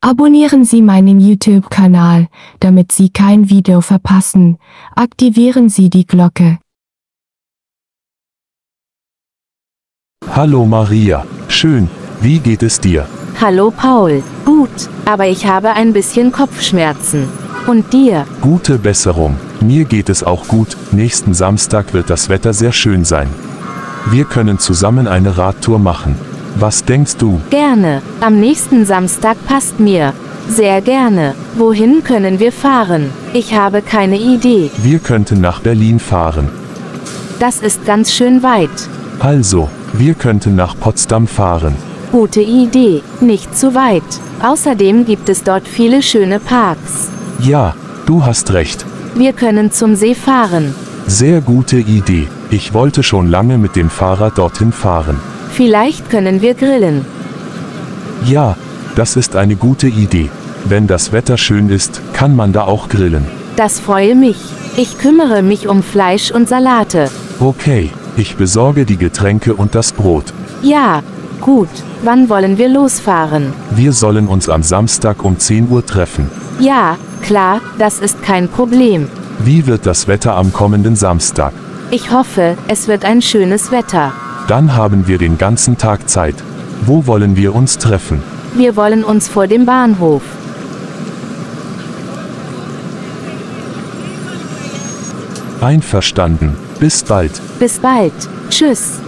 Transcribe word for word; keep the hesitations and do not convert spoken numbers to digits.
Abonnieren Sie meinen YouTube-Kanal, damit Sie kein Video verpassen. Aktivieren Sie die Glocke. Hallo Maria, schön, wie geht es dir? Hallo Paul, gut, aber ich habe ein bisschen Kopfschmerzen. Und dir? Gute Besserung, mir geht es auch gut, nächsten Samstag wird das Wetter sehr schön sein. Wir können zusammen eine Radtour machen. Was denkst du? Gerne, am nächsten Samstag passt mir. Sehr gerne. Wohin können wir fahren? Ich habe keine Idee. Wir könnten nach Berlin fahren. Das ist ganz schön weit. Also, wir könnten nach Potsdam fahren. Gute Idee, nicht zu weit. Außerdem gibt es dort viele schöne Parks. Ja, du hast recht. Wir können zum See fahren. Sehr gute Idee. Ich wollte schon lange mit dem Fahrrad dorthin fahren. Vielleicht können wir grillen. Ja, das ist eine gute Idee. Wenn das Wetter schön ist, kann man da auch grillen. Das freue mich. Ich kümmere mich um Fleisch und Salate. Okay, ich besorge die Getränke und das Brot. Ja, gut. Wann wollen wir losfahren? Wir sollen uns am Samstag um zehn Uhr treffen. Ja, klar, das ist kein Problem. Wie wird das Wetter am kommenden Samstag? Ich hoffe, es wird ein schönes Wetter. Dann haben wir den ganzen Tag Zeit. Wo wollen wir uns treffen? Wir wollen uns vor dem Bahnhof. Einverstanden. Bis bald. Bis bald. Tschüss.